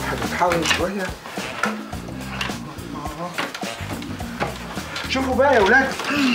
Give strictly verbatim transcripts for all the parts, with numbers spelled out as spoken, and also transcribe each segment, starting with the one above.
هتتحرك شويه. شوفوا بقى يا ولاد،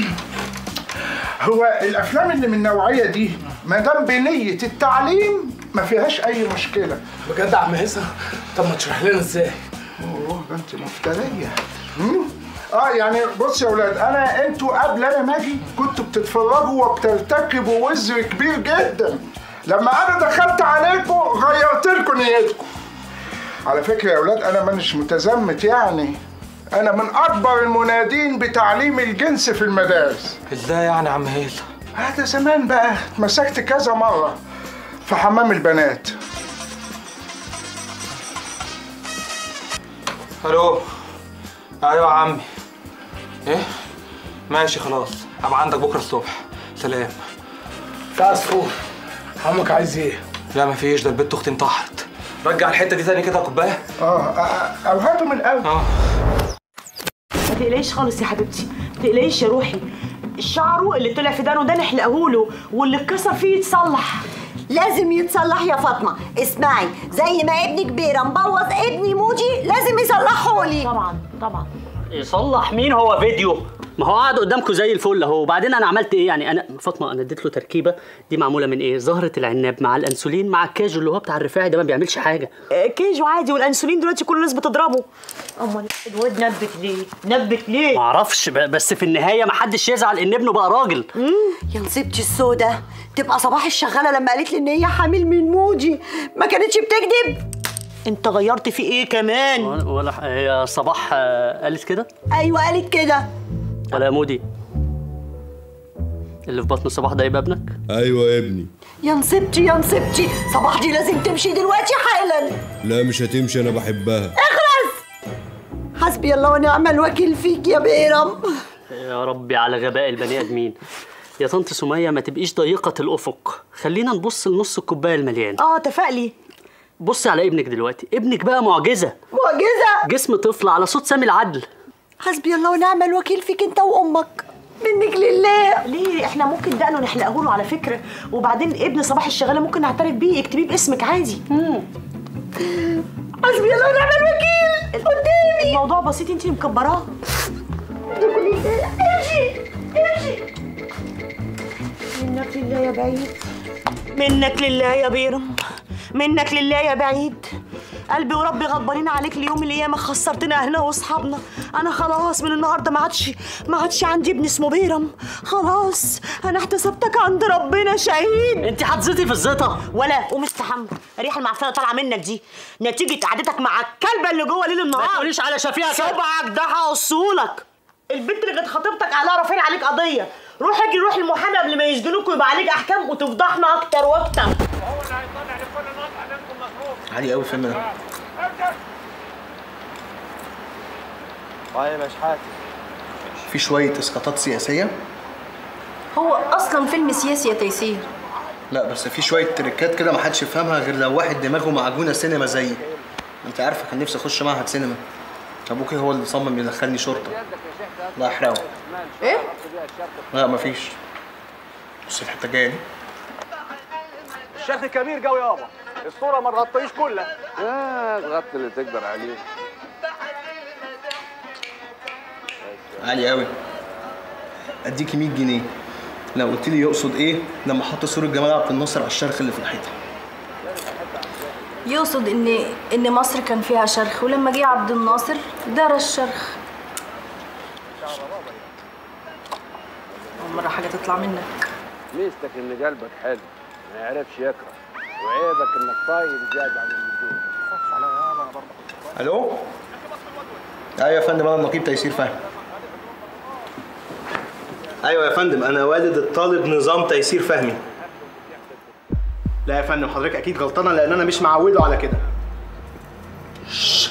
هو الافلام اللي من النوعيه دي ما دام بنيه التعليم ما فيهاش اي مشكله. بجد يا عم هيثم؟ طب ما تشرح لنا ازاي؟ اوه ده انت مفتريه. اه يعني بص يا ولاد، انا انتوا قبل انا ما اجي كنتوا بتتفرجوا وبترتكبوا وزر كبير جدا. لما انا دخلت عليكم غيرت لكم نيتكم. على فكره يا ولاد انا مانيش متزمت يعني، انا من اكبر المنادين بتعليم الجنس في المدارس. ازاي يعني يا عم هيثم؟ هذا زمان بقى، اتمسكت كذا مره في حمام البنات. الو. ايوه يا عمي. ايه؟ ماشي خلاص، هبقى عندك بكره الصبح. سلام. يا عصفور، عمك عايز ايه؟ لا مفيش، ده البت اختي انتحرت. رجع الحته دي تاني كده يا كوبايه. اه او هاته من الاول. اه ما تقلقيش خالص يا حبيبتي، ما تقلقيش يا روحي. شعره اللي طلع في دانه ده نحلقه له، واللي اتكسر فيه يتصلح. لازم يتصلح يا فاطمه. اسمعي، زي ما ابنك بيرة مبوظ ابني موجي لازم يصلحه لي. طبعا طبعا. يصلح مين؟ هو فيديو، ما هو قاعد قدامكم زي الفل اهو. وبعدين انا عملت ايه يعني؟ انا فاطمه انا اديت له تركيبه دي معموله من ايه؟ زهره العناب مع الانسولين مع الكاجو اللي هو بتاع الرفاعي ده، ما بيعملش حاجه. كيجو عادي، والانسولين دلوقتي كل الناس بتضربه. امال الواد نبت ليه؟ نبت ليه؟ ما اعرفش، بس في النهايه ما حدش يزعل ان ابنه بقى راجل. يا نصيبتي السودا، تبقى صباح الشغاله لما قالت لي ان هي حامل من موجي ما كانتش بتكذب. انت غيرت في ايه كمان؟ ولا هي صباح قالت كده؟ ايوه قالت كده. ولا يا مودي اللي في بطن صباح ده يبقى ابنك؟ ايوه يا ابني. يا نصيبتي يا نصيبتي، صباح دي لازم تمشي دلوقتي حالا. لا مش هتمشي، انا بحبها. اخرس. حسبي الله ونعم الوكيل فيك يا بيرم. يا ربي على غباء البني ادمين. يا طنط سميه ما تبقيش ضيقه الافق، خلينا نبص لنص الكوبايه المليان. اه تفائلي. بصي على ابنك دلوقتي، ابنك بقى معجزه. معجزه؟ جسم طفل على صوت سامي العدل. حسبي الله ونعم الوكيل فيك انت وامك، منك لله. ليه؟ احنا ممكن دقنه نحلقه له على فكره، وبعدين ابن صباح الشغاله ممكن نعترف بيه، اكتبيه باسمك عادي. امم حسبي الله ونعم الوكيل قدامي. الموضوع بسيط، انت اللي مكبراه. امشي امشي. منك لله يا بعيد، منك لله يا بيرم، منك لله يا بعيد. قلبي وربي غضبانين عليك اليوم اللي ياما خسرتنا اهلنا واصحابنا. انا خلاص من النهارده ما عادش ما عادش عندي ابن اسمه بيرم، خلاص انا احتسبتك عند ربنا شهيد. انت حطيتي في الزيطه ولا قوم استحمى، الريحه المعفنه طالعه منك دي نتيجه قعدتك مع الكلبه اللي جوه ليل النهار. ما تقوليش على شفيعه كده. صبعك ده هقصهولك. البنت اللي كانت خطيبتك عليها رافعين عليك قضيه، روح اجي روح المحامي قبل ما يسجنوك ويبقى عليك احكام وتفضحنا اكتر واكتر. هو اللي هيطلع لكل نقطه منكم مصروف. عالي قوي الفيلم ده. طيب يا شحات، في شويه اسقاطات سياسيه. هو اصلا فيلم سياسي يا تيسير. لا بس في شويه تريكات كده ما حدش يفهمها غير لو واحد دماغه معجونه سينما زيي. انت عارفه كان نفسي اخش معهد سينما، ابوكي هو اللي صمم يدخلني شرطه، الله يحرقه. ايه؟ لا مفيش. بص الحته الجايه دي. الشيخ كبير قوي يابا، الصوره ما تغطيش كلها. لا تغطي اللي تقدر عليه. عالي قوي. اديكي مية جنيه لو قلت لي يقصد ايه لما حط صوره جمال عبد الناصر على الشرخ اللي في الحيطه. يقصد ان ان مصر كان فيها شرخ، ولما جه عبد الناصر درى الشرخ. اول مره حاجه تطلع منك. ميزتك ان قلبك حلو ما يعرفش يكره، وعيبك انك طايل زياده عن اللزوم. خفش عليا يابا انا برضه. الو. ايوه يا فندم، انا النقيب تيسير فهمي. ايوه يا فندم، انا والد الطالب نظام تيسير فهمي. لا يا فندم حضرتك اكيد غلطانه لان انا مش معوده على كده. شش.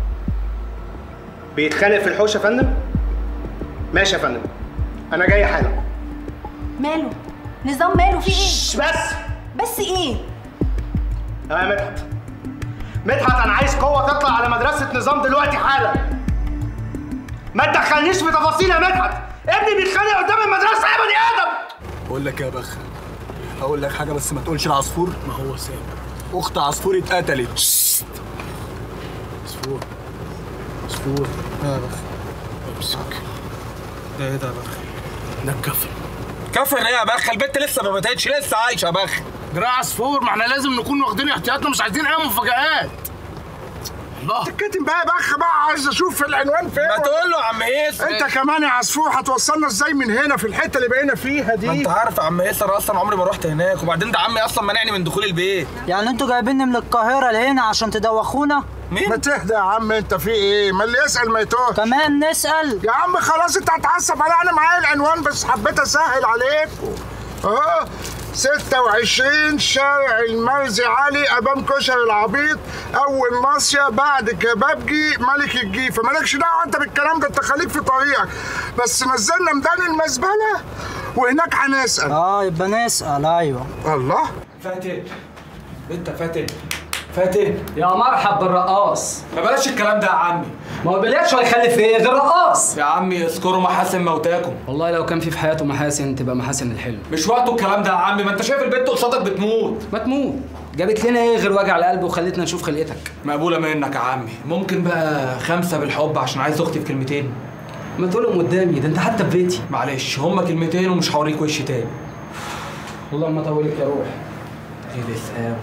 بيتخانق في الحوش يا فندم؟ ماشي يا فندم، انا جاي حالا. ماله؟ نظام ماله في ايه؟ شش بس. بس ايه؟ يا مدحت مدحت انا عايز قوه تطلع على مدرسه نظام دلوقتي حالا. ما تدخلنيش في تفاصيل يا مدحت، ابني بيتخانق قدام المدرسه يا بني ادم. بقول لك يا بخ، هقول لك حاجه بس ما تقولش لعصفور. ما هو سامع اخت عصفور اتقتلت. عصفور عصفور يا بخ امسك. ده ايه ده يا بخ؟ ده الكفن. كفن ايه يا بخ؟ البت لسه ما ماتتش، لسه عايشه يا بخ. دراع عصفور، ما احنا لازم نكون واخدين احتياطنا، مش عايزين اي مفاجآت. الله تتكتم بقى يا بخ بقى، عايز اشوف العنوان فين. ما تقول له يا عم ياسر. انت كمان يا عصفور هتوصلنا ازاي من هنا في الحته اللي بقينا فيها دي؟ ما انت عارف يا عم ياسر، اصلا عمري ما رحت هناك، وبعدين ده عمي اصلا منعني من دخول البيت. يعني انتوا جايبيني من القاهره لهنا عشان تدوخونا؟ مين؟ ما تهدى يا عم، انت في ايه؟ ما اللي يسال ما يتوهش. كمان نسال؟ يا عم خلاص انت هتعصب عليا، انا معايا العنوان بس حبيت اسهل عليكم. اه ستة وعشرين شارع المرزي علي امام كشري العبيط، اول مصية بعد كبابجي ملك الجيفه. مالكش دعوه انت بالكلام ده، انت خليك في طريقك. بس نزلنا ميدان المزبله وهناك هنسال. اه يبقى نسال. ايوه. الله. فاتن انت فاتن فاتن يا مرحب بالرقاص. ما بلاش الكلام ده يا عمي. ما هو بلاش هيخلف ايه غير رقاص يا عمي اذكروا محاسن موتاكم. والله لو كان في في حياته محاسن تبقى محاسن الحلم. مش وقته الكلام ده يا عمي، ما انت شايف البنت قصادك بتموت. ما تموت، جابت لنا ايه غير وجع القلب وخلتنا نشوف خلقتك. مقبوله منك يا عمي. ممكن بقى خمسه بالحب عشان عايز اختي في كلمتين. ما تقولهم قدامي، ده انت حتى في بيتي. معلش هما كلمتين ومش هوريك وش تاني. والله ما طولك يا روح. غلس قوي.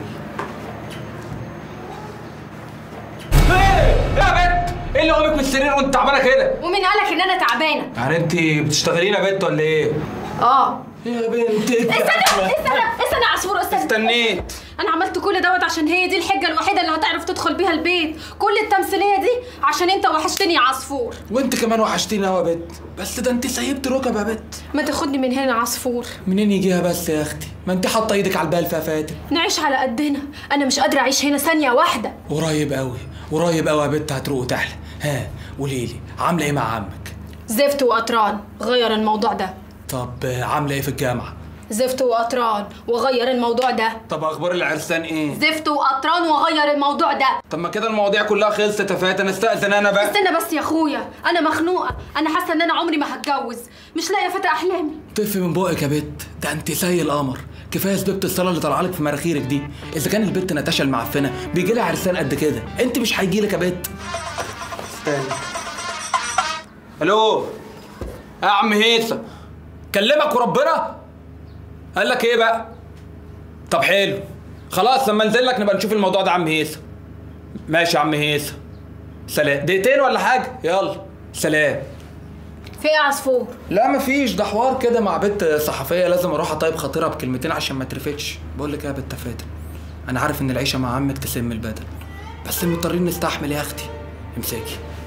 ايه يا بنت؟ ايه اللي قامك من السرير وانت تعبانه كده؟ ومين قالك ان انا تعبانه؟ يعني انت بتشتغلين يا بنت ولا ايه؟ اه يا بنت استنى استنى استنى يا عصفور استنى. استنيت. انا عملت كل دوت عشان هي دي الحجه الوحيده اللي هتعرف تدخل بيها البيت. كل التمثيليه دي عشان انت وحشتني يا عصفور. وانت كمان وحشتيني قوي يا بنت. بس ده انت سيبت ركب يا بنت. ما تاخدني من هنا يا عصفور. منين يجيها بس يا اختي؟ ما انت حاطه ايدك على البال فيها فاتن. نعيش على قدنا، انا مش قادره اعيش هنا ثانيه واحده. قريب قوي قريب قوي يا بنت هتروق وتحلى. ها قولي لي عامله ايه مع عمك؟ زفت وقطران، غير الموضوع ده. طب عامله ايه في الجامعه؟ زفت وقطران وغير الموضوع ده. طب اخبار العرسان ايه؟ زفت وقطران وغير الموضوع ده. طب ما كده المواضيع كلها خلصت يا فاتن، استأذن انا بقى. استنى بس يا اخويا، انا مخنوقه، انا حاسه ان انا عمري ما هتجوز، مش لاقيه فتى احلامي. طفي من بقك يا بت، ده انت زي القمر. كفايه سبيبه الصلاه اللي طالعه لك في مناخيرك دي. اذا كان البت نتاشا المعفنه بيجي لها عرسان قد كده، انت مش هيجي لك يا بت. استنى. الو يا عم هيثم، كلمك وربنا. قال لك ايه بقى؟ طب حلو خلاص، لما انزل لك نبقى نشوف الموضوع ده يا عم هيثم. ماشي يا عم هيثم، سلام. دقيقتين ولا حاجه؟ يلا سلام. في ايه يا عصفور؟ لا مفيش، ده حوار كده مع بنت صحفيه لازم اروح اطيب خاطرها بكلمتين عشان ما ترفتش. بقول لك ايه يا بنت فاتن، انا عارف ان العيشه مع عمك تسم البدن، بس مضطرين نستحمل يا اختي. امسكي.